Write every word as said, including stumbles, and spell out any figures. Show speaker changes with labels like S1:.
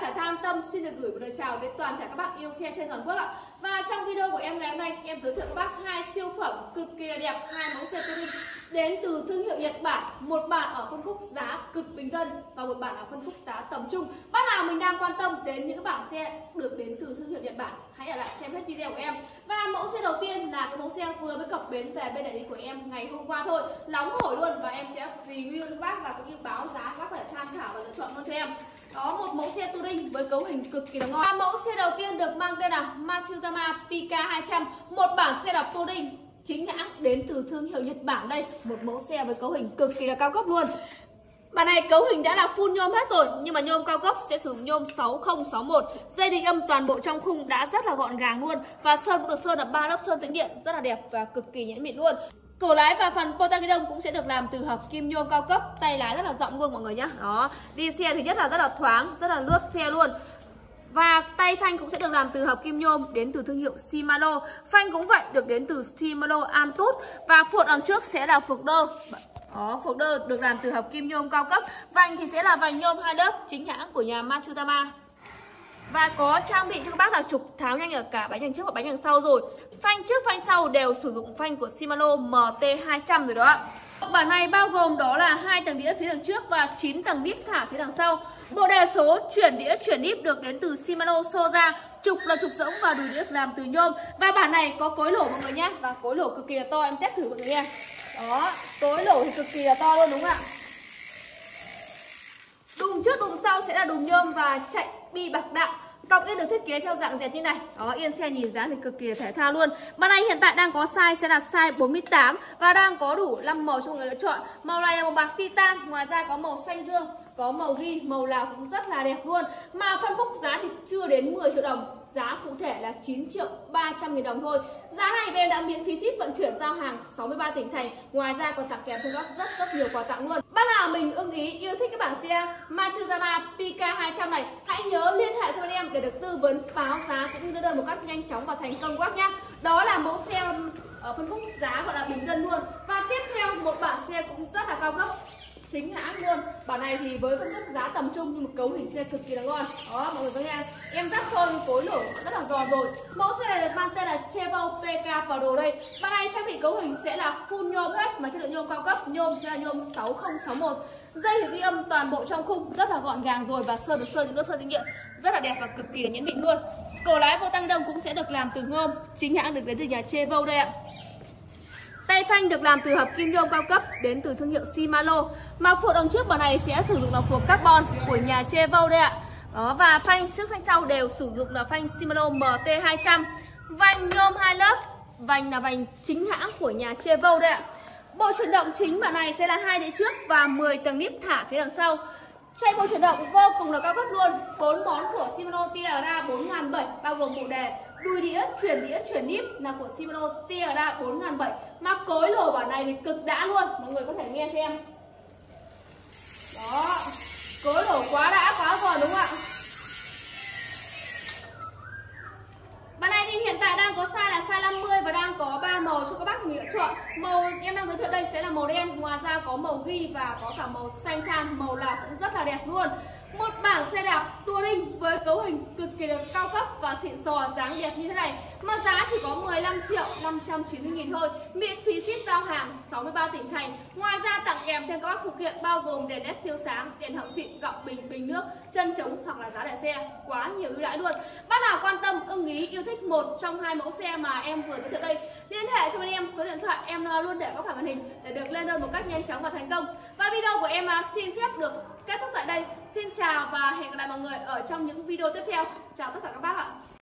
S1: thể Tham Tâm xin được gửi một lời chào đến toàn thể các bác yêu xe trên toàn quốc ạ. Và trong video của em ngày hôm nay, em giới thiệu các bác hai siêu phẩm cực kỳ đẹp, hai mẫu xe touring đến từ thương hiệu Nhật Bản. Một bản ở phân khúc giá cực bình dân và một bản ở phân khúc giá tầm trung. Bác nào mình đang quan tâm đến những bản xe được đến từ thương hiệu Nhật Bản, hãy ở lại xem hết video của em. Và mẫu xe đầu tiên là cái mẫu xe vừa mới cập bến về bên đại lý của em ngày hôm qua thôi, nóng hổi luôn, và em sẽ review cho các bác và cũng như báo giá các bác có thể tham khảo và lựa chọn luôn cho em. Đó, một mẫu xe touring với cấu hình cực kỳ là ngon. Và mẫu xe đầu tiên được mang tên là Matsuzama Pika hai trăm, một bản xe đạp touring chính hãng đến từ thương hiệu Nhật Bản. Đây, một mẫu xe với cấu hình cực kỳ là cao cấp luôn. Bản này cấu hình đã là full nhôm hết rồi, nhưng mà nhôm cao cấp sẽ sử dụng nhôm sáu không sáu một. Dây định âm toàn bộ trong khung đã rất là gọn gàng luôn, và sơn cũng được sơn là ba lớp sơn tĩnh điện rất là đẹp và cực kỳ nhẫn mịn luôn. Cổ lái và phần pô-tang ghi đông cũng sẽ được làm từ hợp kim nhôm cao cấp, tay lái rất là rộng luôn mọi người nhé. Đó, đi xe thứ nhất là rất là thoáng, rất là lướt xe luôn. Và tay phanh cũng sẽ được làm từ hợp kim nhôm đến từ thương hiệu Shimano. Phanh cũng vậy, được đến từ Shimano Antutu. Và phuộc đằng trước sẽ là phuộc đơ. Đó, phuộc đơ được làm từ hợp kim nhôm cao cấp. Vành thì sẽ là vành nhôm hai lớp chính hãng của nhà Matsuzama. Và có trang bị cho các bác là trục tháo nhanh ở cả bánh đằng trước và bánh đằng sau rồi. Phanh trước phanh sau đều sử dụng phanh của Shimano M T hai trăm rồi đó ạ. Bản này bao gồm đó là hai tầng đĩa phía đằng trước và chín tầng đít thả phía đằng sau. Bộ đề số chuyển đĩa chuyển đít được đến từ Shimano Soja. Trục là trục rỗng và đùi đĩa làm từ nhôm. Và bản này có cối lỗ mọi người nhé. Và cối lỗ cực kỳ là to, em test thử mọi người nha. Đó, cối lỗ thì cực kỳ là to luôn đúng không ạ? Đùm trước đùm sau sẽ là đùm nhôm và chạy bi bạc đạn. Cọc yên được thiết kế theo dạng dẹt như này. Đó, yên xe nhìn dáng thì cực kỳ thể thao luôn. Bản này hiện tại đang có size sẽ là size bốn mươi tám và đang có đủ năm màu cho mọi người lựa chọn. Màu này là màu bạc titan, ngoài ra có màu xanh dương, có màu ghi, màu nào cũng rất là đẹp luôn. Mà phân khúc giá thì chưa đến mười triệu đồng. Giá cụ thể là chín triệu ba trăm nghìn đồng thôi. Giá này về đã miễn phí ship vận chuyển giao hàng sáu mươi ba tỉnh thành. Ngoài ra còn tặng kèm cho các rất rất nhiều quà tặng luôn. Bác nào mình ưng ý yêu thích cái bản xe Matsuzama Pika hai trăm này, hãy nhớ liên hệ cho bên em để được tư vấn báo giá cũng như đưa đơn một cách nhanh chóng và thành công quá nhá. Đó là mẫu xe ở phân khúc giá gọi là bình dân luôn. Và tiếp theo một bản xe cũng rất là cao cấp chính hãng luôn. Bản này thì với phân khúc giá tầm trung nhưng một cấu hình xe cực kỳ là ngon. Đó mọi người có nghe, em dắt thôi cối lỗ rất là giòn rồi. Mẫu xe này được mang tên là Chevrolet pê ca Pro đây. Bản này trang bị cấu hình sẽ là full nhôm hết, mà chất lượng nhôm cao cấp, nhôm sẽ là nhôm sáu không sáu một. Dây thì ghi âm toàn bộ trong khung rất là gọn gàng rồi, và sơn được sơn những lớp sơn tĩnh điện rất là đẹp và cực kỳ là nhẫn mịn luôn. Cổ lái vô tăng đông cũng sẽ được làm từ nhôm chính hãng được đến từ nhà Chevrolet đây ạ. Tay phanh được làm từ hợp kim nhôm cao cấp đến từ thương hiệu Shimano. Mà phuộc đằng trước bản này sẽ sử dụng là phuộc carbon của nhà Chevrolet đây ạ. Đó, và phanh trước phanh sau đều sử dụng là phanh Shimano M T hai trăm. Vành nhôm hai lớp, vành là vành chính hãng của nhà Chevrolet đây ạ. Bộ chuyển động chính bản này sẽ là hai đĩa trước và mười tầng nếp thả phía đằng sau. Chạy bộ chuyển động vô cùng là cao cấp luôn. Bốn món của Shimano Tiara bốn nghìn bảy trăm bao gồm bộ đề, đùi đĩa, chuyển đĩa, chuyển níp là của Shimano Tiara bốn nghìn bảy trăm. Mà cối lỗ bản này thì cực đã luôn, mọi người có thể nghe cho em. Đó, cối lỗ quá đã, quá giòn đúng không ạ? Bản này thì hiện tại đang có size là size năm mươi và đang có ba màu cho các bác mình lựa chọn. Màu em đang giới thiệu đây sẽ là màu đen, ngoài ra có màu ghi và có cả màu xanh than, màu nào cũng rất là đẹp luôn. Một bản xe đạp touring với cấu hình cực kỳ cao cấp và xịn sò, dáng đẹp như thế này mà giá chỉ có mười lăm triệu năm trăm chín mươi nghìn thôi, miễn phí ship giao hàng sáu mươi ba tỉnh thành. Ngoài ra tặng kèm thêm các bác phụ kiện bao gồm đèn led siêu sáng, đèn hậu xịn, gọng bình, bình nước, chân chống hoặc là giá đẻ xe, quá nhiều ưu đãi luôn. Bác nào quan tâm, ưng ý, yêu thích một trong hai mẫu xe mà em vừa giới thiệu đây, liên hệ cho bên em số điện thoại em luôn để có khả màn hình để được lên đơn một cách nhanh chóng và thành công. Và video của em xin phép được kết thúc tại đây. Xin chào và hẹn gặp lại mọi người ở trong những video tiếp theo. Chào tất cả các bác ạ.